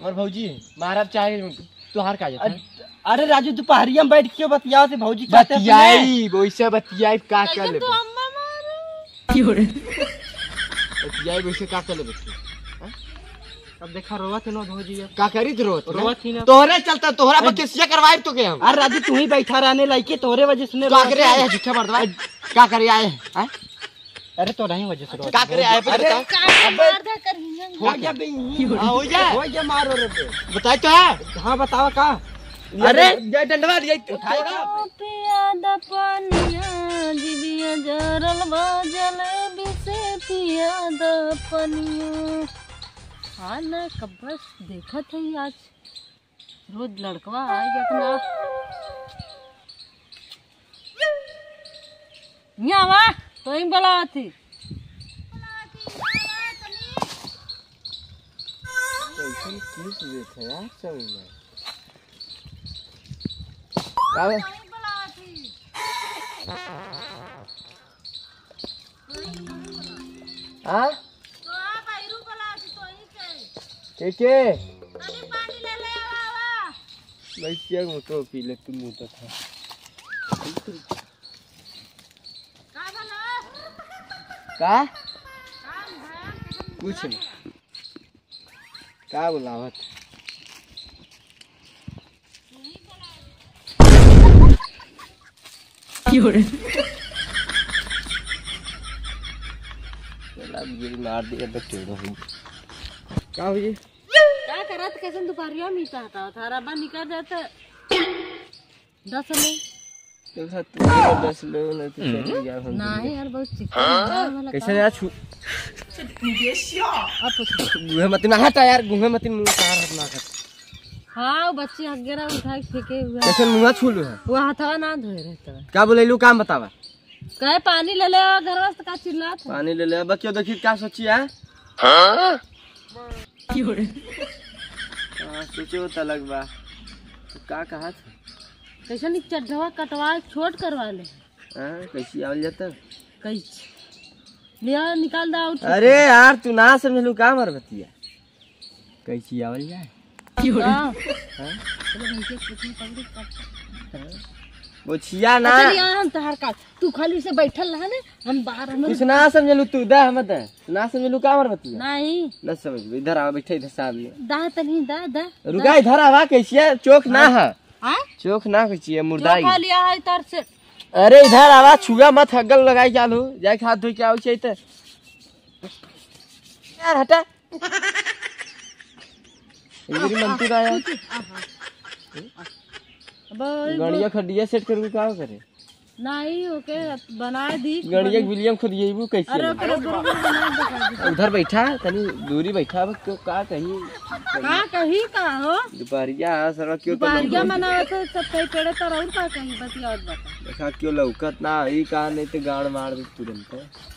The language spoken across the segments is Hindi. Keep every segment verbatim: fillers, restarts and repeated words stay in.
और भौजी महाराज चाहे तुहार का जाता। अरे राजू तू पहाड़िया में बैठ के बतियाओ से भौजी बतियाई वैसे बतियाई का कर ले बतियाई वैसे का कर ले बच्चे। अब देखा रोवत है ना भौजी का करी तो रोवत रोवत ही ना तोहरे चलता तोहरा पर केसिया करवाए तो के हम। अरे राजू तू ही बैठा रहने लायके तोहरे वजह से का करे आए झूठा मर्दवा का करे आए हैं। अरे तो नहीं वजह से का करे आए पे बता मार दे कर हो गया बे हां हो जा हो जा मारो रे बताई तो है। हां बताओ का अरे ये डंडवा दिया थोड़ा पिया द पनिया जीविया जरल बाजल बिसे पिया द पनिया। हाँ ना कब बस देखा थे आज रोज लड़कवा आएगा अपना यहाँ वा तो ही बोला थी हाँ के के पानी ले ले आवा बैठिया मु तो पी ले तुम तो था का बोला का कुछ नहीं का बुलावत क्यों रे चला गिर मार दिया तो टेढ़ो हो का हो जी क्या करत कैसे दोपहरिया में चाहता थारा बा निकल जाता दस में देखा तू दस लोग ना तो चल गया हम नहीं यार बहुत चिकन कैसे यार छू अब गुहे मत ना हटा यार गुहे मत मुंह कार हाथ ना कर। हाँ बच्चे अगेरा उठा के फेंके हुए कैसे मुंह छूलू है वो हाथवा ना धोए रहता है का बोलेलू काम बतावा कहे पानी ले ले घर वास्ते का चिल्लात पानी ले ले अब क्यों देखी क्या सोची है। हां क्यों रे हां सोचो त लगबा का कहा था कैसे नि चढ़वा कटवा छोट करवा ले। हां कैसी आवल जाता कैसे लिया निकाल दा उठ। अरे यार तू ना समझलू का मर बतिया कैसी आवल जाए क्यों रे हां वो छिया ना हम तहार का तू खाली से बैठल रहा ने हम बाहर हम कुछ ना समझलू तू दा हम दा ना समझलू का मर बतिया नहीं ना समझ इधर आ बैठे इधर सामने दा तनी दा दा रुका इधर आवा कैसी चोक ना है हां चोक ना कैसी मुर्दा खा लिया है तर से। अरे इधर आवा छुआ मत हगल लगाई चालू जाए हाथ धो के आओ छै त यार हटा इधर मंतु आया अब गड़िया खडिया सेट करके का करे नहीं ओके बना दी गड़िया विलियम खुद येबू कैसे। अरे बना उधर बैठा तनी दूरी बैठा अब क्यों का कहीं का कहीं का हो दोपहरिया सर क्यों तो दोपहरिया मनावत तो सब कई पेड़े तर और का कहीं बतिया बता देखा क्यों लौकत ना ई का नहीं तो गाड़ मार दे तुरंत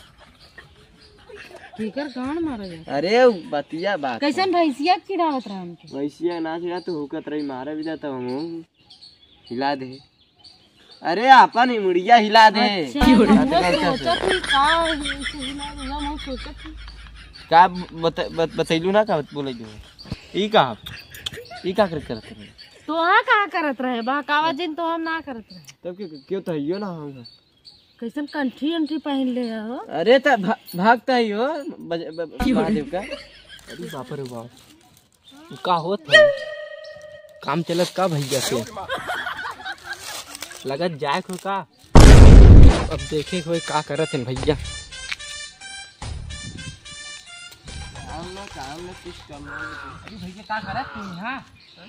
ठीकर गाड़ मारा जा। अरे बतिया बात कैसन भैंसिया चिढ़ावत रहा हमके भैंसिया ना चिढ़ा तो हुकत रही मारे भी जाता हम हिला दे। अरे अपन ही मुड़िया हिला दे का बतैलू ना का बोले जो ई का ई का करत रहे तो हां का करत रहे बहकावा जिन तो हम ना करत रहे तब क्यों क्यों तो हियो ना हम कैसन कंठी अंठी पहन ले हो। अरे त भागता ही हो महादेव का। अरे बाप रे बाप का होत है काम चलत का भैया से लगत जाए को का अब देखे कोई का करत है भैया काम ना काम ना कुछ काम अरे भैया का करत तू हां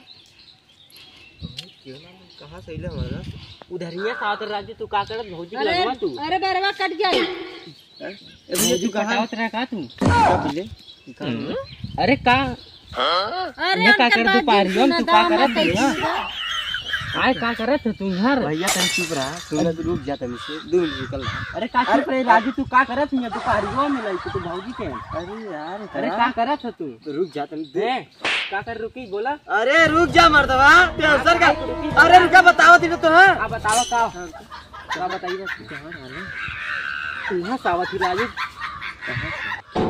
क्यों ना कहां से ले हमारा उधरिया साथ राज्य तू का करत भौजी के लगवा तू। अरे बरवा कट गई ए भैया तू कहां उतरा का तू का पीले अरे का अरे का कर तू पारियो तू का करत भैया आय का करत तू घर भैया तन चुप रहा तू ना रुक जा तनी से दूर निकल। अरे का चुप रहे राजू तू का करत है तू पारियो में लई तू भौजी के। अरे यार अरे का करत है तू रुक जा तनी दे का कर रुकी बोला। अरे रुक जा मर्दवा टेंशन का अरे रुका बताओ ती तो हां आ बताओ का का बताइए कहां रहने तू यहां सावती राजू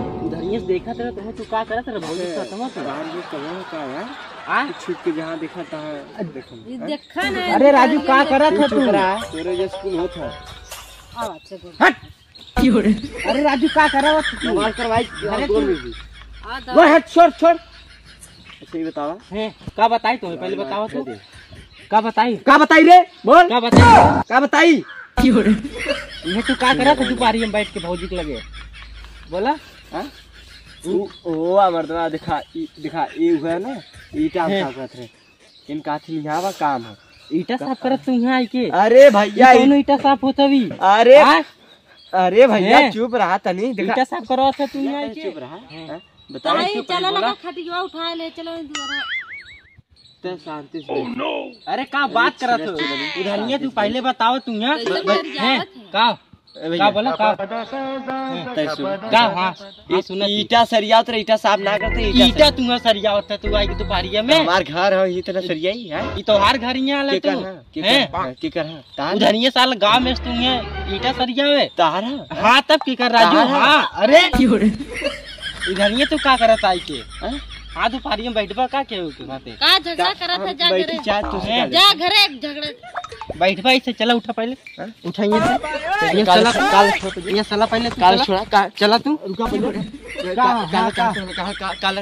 ये देखा तेरा तुम तू का करत रे भौजी का तुम तो बाहर जो कहो का यार आ छुप के जहां देखा था देखो ये देखा ना। अरे राजू का करत है तू तेरे जो स्कूल होता है आ बात से बोल। हट अरे राजू का करत तू मार कर भाई अरे बोल तू भी आ वो हट छोड़ छोड़ अच्छा ये बतावा है का बताई तू पहले बताओ तू का बताई का बताई रे बोल का बताई का बताई ये तू का करत है दुपारी में बैठ के भौजी के लगे बोला हां ओ मर्दवा दिखा दिखा ये हुआ ना ईटा साफ करत रहे इनका थी यहां का काम है ईटा साफ करत तू यहां आई के अरे भैया दोनों ईटा साफ होतवी अरे अरे भैया चुप रहा तनी ईटा साफ करवा था तू यहां आई के चुप रहा बताओ चलो लगा खटिया उठा ले चलो दोबारा ते शांति से अरे का बात करत हो उधर तू पहले बताओ तू यहां का का बोला का का हां ये सुन ईटा सरियात रे ईटा साफ ना करते ईटा तू सरिया होता तू आई के दोपहरिया में हमार घर है ये तरह सरियाई है ई तोहार घर यहां आला तू हैं की कर है उधर ये साल गांव में तू है ईटा सरिया है तारा हां तब की कर राजू हां अरे इधर ये तू का करत आई के हां दोपहरिया में बैठबा का के के बातें का झगड़ा करत है जा घरे चाय तू जा घरे झगड़े बैठ भाई से चला उठा पहले उठाइए से ये चला काल ये चला पहले काल छोड़ा चला तू रुका पहले का का का काल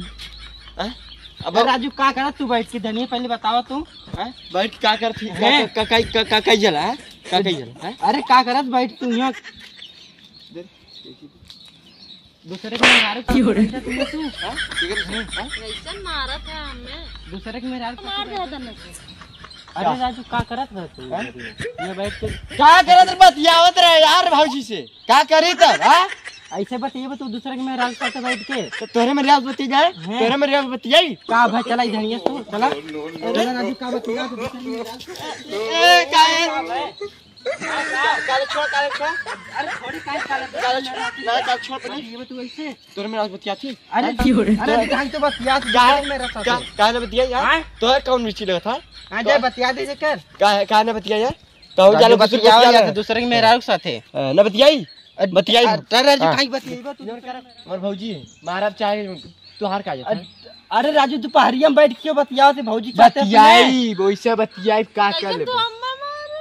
अब राजू का करत तू बैठ के धनिया पहले बतावा तू बैठ का करती का का का का जला है का का जला अरे का करत बैठ तू यहां दूसरे के मारे की हो रहा है तू हां कैसे मारा था हमें दूसरे के मारे मार दे दन अरे राजू का करत है तू ये बैठ के का करत बतियावत रहे यार भौजी से का करी तब हां ऐसे बताइए तू दूसरे के मारे साथ बैठ के तो तोरे में रियाज बती जाए तोरे में रियाज बती जाए का भाई चला इधर ये तू चला चला राजू का बतिया तो ए का है काले छोड़ काले छोड़ अरे थोड़ी काहे काले काले छोड़ ना काले छोड़ नहीं ये तू ऐसे तोरे में रियाज बतिया थी अरे अरे ढंग तो बतिया गाय मेरा साथ का काहे बतिया यार तो कौन मिर्ची लगा था हां जा बतिया दे जे कर का काहे ने बतिया यार तो जाले बतिया या दूसरे के मेरा साथ है ना बतियाई बतियाई अरे राजू काहे बतियाई तू कर और भौजी महाराज चाहे तोहार का जाता अरे राजू तू पहाड़िया में बैठ के बतियाओ से भौजी बतियाई वैसे बतियाई का कर ले तो अम्मा मारे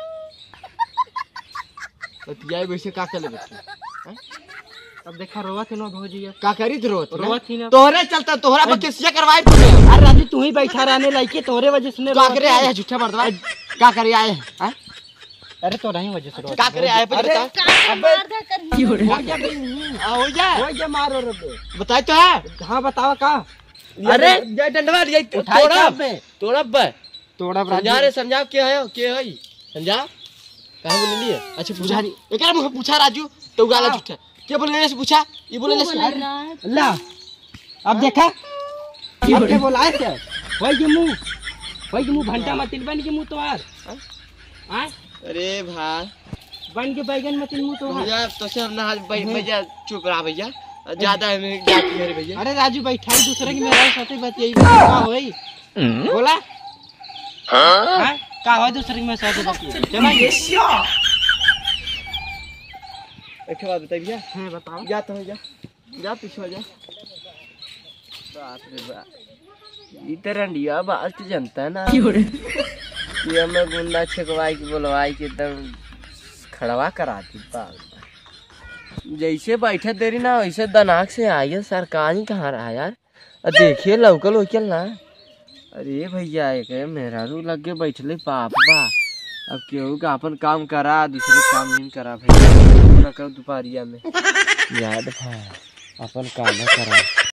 बतियाई वैसे का कर ले बतिया अब देखा रोवा थी ना भौजी का करी तो रोत रोवा थी ना तोहरे चलता तोहरा पर केसिया करवाई तूने अरे राजू तू ही बैठा रहने लायक तोहरे वजह से का करे आए झूठा मर्दवा का करे आए हैं अरे तो नहीं वजह से का करे आए पर बता का मार दे कर की हो रहा हो जा हो जा मारो रे बताई तो है हां बताओ का अरे जय डंडवा ये तोड़ा बे तोड़ा बे तोड़ा समझा रे समझा के है के है समझा कहां बोल लिए अच्छा पूछा नहीं एकरा मुझे पूछा राजू तो गाला झूठा के बोलने से पूछा ये बोलने से ला अब देखा अब के बोला है वही के मुंह वही के मुंह घंटा मत बन के मुंह तोहार हां अरे भाई बन के बैगन मत मुंह तोहार भैया तो से ना भैया चुप रहा भैया ज्यादा है जाती है भैया अरे राजू बैठा दूसरे के मेरा साथे बतियाई का होई बोला हां का हो दूसरे के मेरे साथे बतियाई चला एक बात बता भैया हां बताओ जा तो जा जा पीछे जा बाप रे बाप इधर अंडिया बात जनता ना ये हमें गुंडा छकवाई के बोलवाई के एकदम खड़वा कराती बाल जैसे बैठे देरी ना वैसे दनाक से आई सरकारी कहाँ रहा यार देखिए लौकल वोकल ना अरे भैया एक मेहरारू लग के बैठले बाप बा अब केहू का अपन काम करा दूसरे काम नहीं करा भैया ना कर दोपहरिया में याद भाई अपन काम करा।